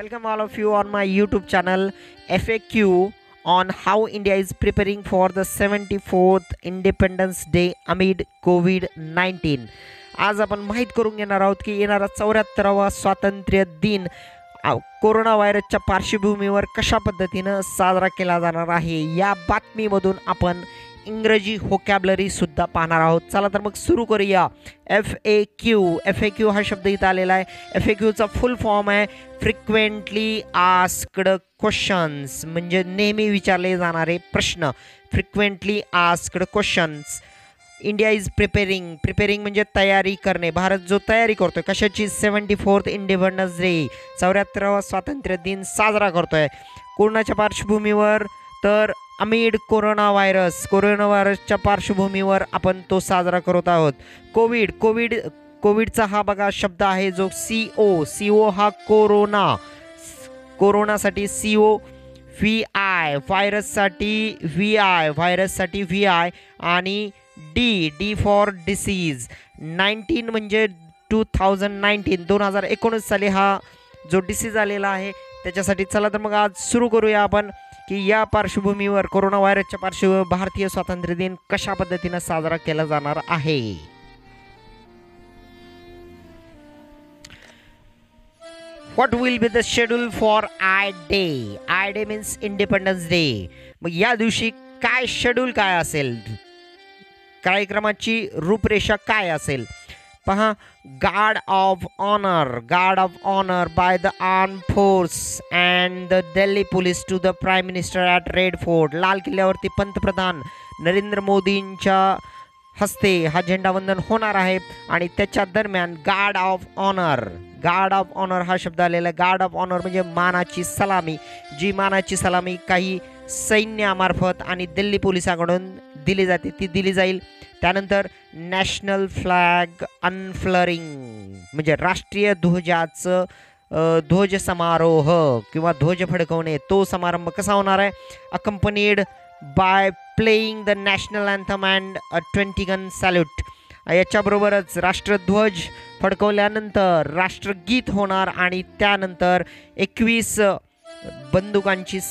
welcome all of you on my YouTube channel FAQ on how India is preparing for the 74th Independence Day amid COVID-19. आज आपण माहित करून घेणार आहोत की येणारा 74वा स्वातंत्र्य दिन कोरोना व्हायरसच्या पार्श्वभूमीवर कशा पद्धतीने साजरा केला जाणार आहे या बातमीमधून आपण इंग्रजी व्होकॅब्युलरी सुद्धा पाहणार आहोत. चला तर मग सुरू करूया. FAQ हा शब्द इथं आलेला आहे. FAQचा फुल फॉर्म आहे फ्रिक्वेंटली आस्क्ड क्वेश्चन्स, म्हणजे नेहमी विचारले जाणारे प्रश्न. Frequently asked questions. India is preparing म्हणजे तयारी करणे. भारत जो तयारी करतोय कशाची? 74th इंडिपेंडन्स डे, 74वा स्वातंत्र्य दिन साजरा करतोय. कोरोनाच्या पार्श्वभूमीवर तर अमिड कोरोना व्हायरसच्या पार्श्वभूमीवर आपण तो साजरा करत आहोत. कोविडचा हा बघा शब्द आहे जो CO हा कोरोनासाठी CO, VI व्हायरससाठी VI आणि D फॉर डिसीज. 19 म्हणजे 2019 साली हा जो डिसीज आलेला आहे त्याच्यासाठी. चला तर मग आज सुरू करूया आपण की या पार्श्वभूमीवर कोरोना व्हायरसच्या पार्श्वभूमीवर भारतीय स्वातंत्र्य दिन कशा पद्धतीने साजरा केला जाणार आहे. What will be the schedule for I-Day? I-Day means Independence Day. मग या दिवशी काय शेड्यूल काय असेल, कार्यक्रमाची रूपरेषा काय असेल पहा. Guard of honour by the arm force and the Delhi police to the prime minister at Red Fort. लाल किल्ल्यावरती पंतप्रधान नरेंद्र मोदींच्या हस्ते हा झेंडावंदन होणार आहे आणि त्याच्या दरम्यान गार्ड ऑफ ऑनर हा शब्द आलेला आहे. गार्ड ऑफ ऑनर म्हणजे मानाची सलामी. जी मानाची सलामी काही सैन्यामार्फत आणि दिल्ली पोलिसांकडून दिली जाते ती दिली जाईल. त्यानंतर नॅशनल फ्लॅग अनफ्लरिंग म्हणजे राष्ट्रीय ध्वजाचं ध्वज समारोह किंवा ध्वज फडकवणे. तो समारंभ कसा होणार आहे? Accompanied by playing the national anthem and 20 gun salute. याच्याबरोबरच राष्ट्रध्वज फडकवल्यानंतर राष्ट्रगीत होणार आणि त्यानंतर 21 बंदुकांची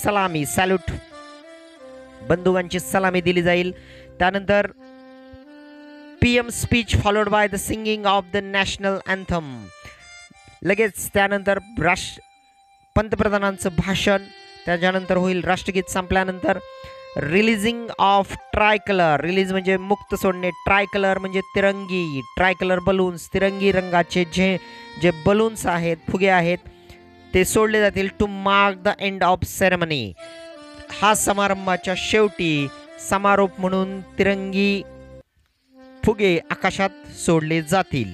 सलामी दिली जाईल. त्यानंतर PM speech followed by the singing of the national anthem. लगेच त्यानंतर पंतप्रधानांचं भाषण. त्याच्यानंतर होईल राष्ट्रगीत संपल्यानंतर रिलीजिंग ऑफ ट्रायकलर. रिलीज म्हणजे मुक्त सोडणे. ट्रायकलर म्हणजे तिरंगी. ट्रायकलर बलून्स, तिरंगी रंगाचे जे बलून्स आहेत, फुगे आहेत ते सोडले जातील to mark the end of ceremony. हा समारंभाच्या शेवटी समारोप म्हणून तिरंगी फुगे आकाशात सोडले जातील.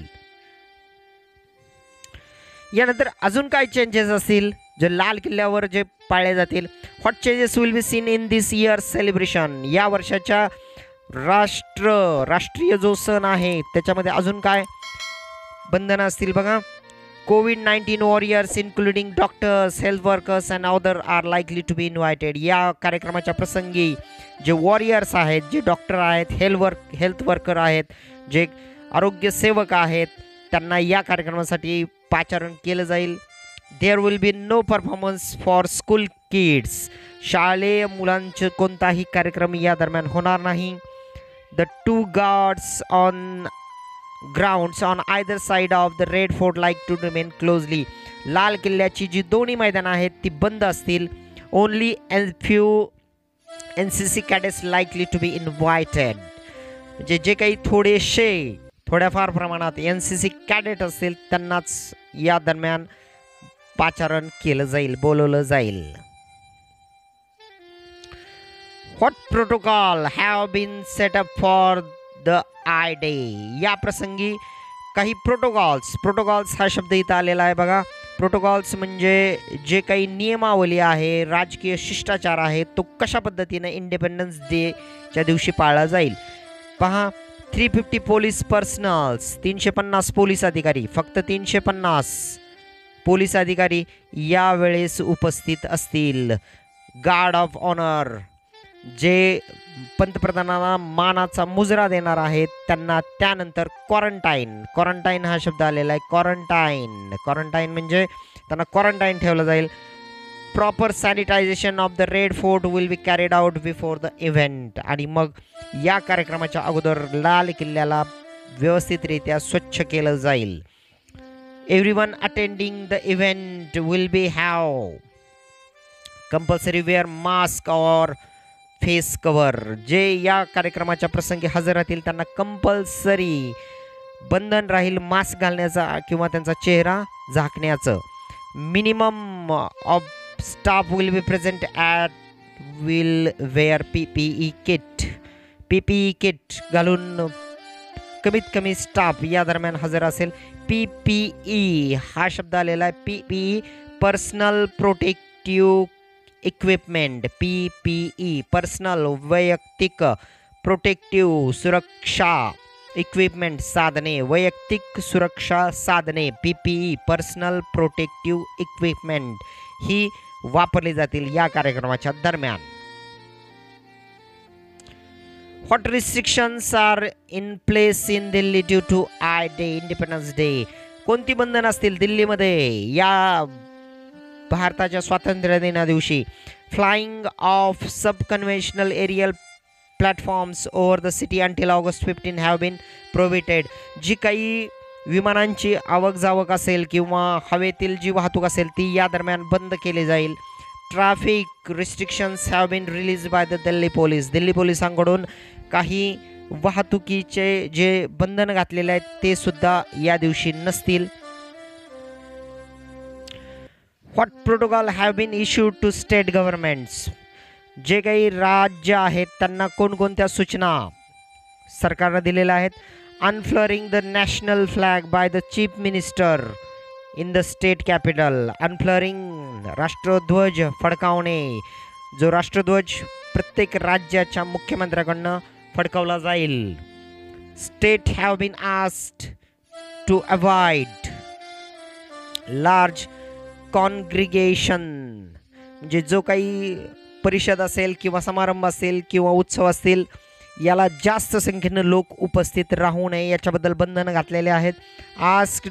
यानंतर अजून काय चेंजेस असतील जे लाल किल्ल्यावर जे पाळले जातील. What changes will be seen in this year celebration. या वर्षाच्या राष्ट्रीय जो सण आहे त्याच्यामध्ये अजून काय बंधनं असतील बघा. COVID-19 warriors including doctors, health workers and other are likely to be invited. या कार्यक्रमाच्या प्रसंगी जे वॉरियर्स आहेत, जे डॉक्टर आहेत, हेल्थ वर्कर आहेत, जे आरोग्य सेवक आहेत, त्यांना या कार्यक्रमासाठी पाचारण केलं जाईल. There will be no performance for school kids. शालेय मुलांचे कोणताही कार्यक्रम या दरम्यान होणार नाही. The 2 guards on grounds on either side of the Red Fort like to remain closely. लाल किल्ल्याची जी दोन्ही मैदानं आहेत ती बंद असतील. Only few NCC cadets likely to be invited. म्हणजे जे काही थोड्याफार प्रमाणात NCC कॅडेट असतील त्यांनाच या दरम्यान पाचारण केलं जाईल, बोलवलं जाईल. What protocol have been set up for the I-Day. या प्रसंगी काही प्रोटोकॉल्स हा शब्द इथं आलेला आहे बघा. प्रोटोकॉल्स म्हणजे जे काही नियमावली आहे, राजकीय शिष्टाचार आहे, तो कशा पद्धतीने इंडिपेंडन्स डेच्या दिवशी पाळला जाईल पहा. 350 पोलीस पर्सनल्स, 350 पोलीस अधिकारी, फक्त 350 पोलीस अधिकारी यावेळेस उपस्थित असतील. गार्ड ऑफ ऑनर जे पंतप्रधानांना मानाचा मुजरा देणार आहेत त्यांना. त्यानंतर क्वारंटाईन हा शब्द आलेला आहे. क्वारंटाईन म्हणजे त्यांना क्वारंटाईन ठेवलं जाईल. Proper sanitization of the Red Fort will be carried out before the event. आणि मग या कार्यक्रमाच्या अगोदर लाल किल्ल्याला व्यवस्थितरित्या स्वच्छ केलं जाईल. Everyone attending the event will be have compulsory wear mask or face cover. जे या कार्यक्रमाच्या प्रसंगी हजर राहतील त्यांना कंपल्सरी बंधन राहील मास्क घालण्याचा किंवा त्यांचा चेहरा झाकण्याचं. Minimum of staff will be present at will wear PPE kit. PPE kit घालून कमीत कमी स्टाफ या दरम्यान हजर असेल. PPE हा शब्द आलेला आहे. PPE personal protective equipment. PPE personal वैयक्तिक प्रोटेक्टिव्ह सुरक्षा इक्विपमेंट साधने वैयक्तिक सुरक्षा साधने PPE पर्सनल प्रोटेक्टिव्ह इक्विपमेंट ही वापरली जातील या कार्यक्रमाच्या दरम्यान. What restrictions are in place in Delhi due to Independence Day? कोणती बंधन असतील दिल्लीमध्ये या भारताच्या स्वातंत्र्य दिना दिवशी? Flying of sub conventional aerial platforms over the city until August 15 have been prohibited. जी काही विमानांची आवक जावक असेल किंवा हवेतील जी वाहतूक असेल ती या दरम्यान बंद केली जाईल. Traffic restrictions have been released by the Delhi police. Delhi पोलिसांकडून काही वाहतुकीचे जे बंधन घातलेले आहेत ते सुद्धा या दिवशी नसतील. What protocol have been issued to state governments. जे काही राज्य आहेत त्यांना कोणकोणत्या सूचना सरकारने दिलेल्या आहेत. Unfurling the national flag by the chief minister in the state capital. Unfurling राष्ट्रध्वज फडकावणे. जो राष्ट्रध्वज प्रत्येक राज्याच्या मुख्यमंत्र्याकडनं फडकावला जाईल. State have been asked to avoid large congregation. म्हणजे जो काही परिषद असेल किंवा समारंभ असेल किंवा उत्सव असतील याला जास्त संख्येनं लोक उपस्थित राहू नये याच्याबद्दल बंधनं घातलेले आहेत. Ask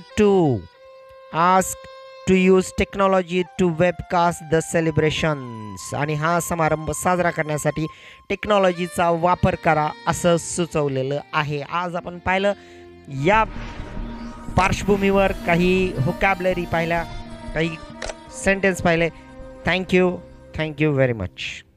to use technology to webcast the celebrations. आणि हा समारंभ साजरा करण्यासाठी टेक्नॉलॉजीचा वापर करा असं सुचवलेलं आहे. आज आपण पाहिलं या पार्श्वभूमीवर काही व्होकॅब्युलरी पाहिल्या, काही सेंटेन्स पाहिले. Thank you very much.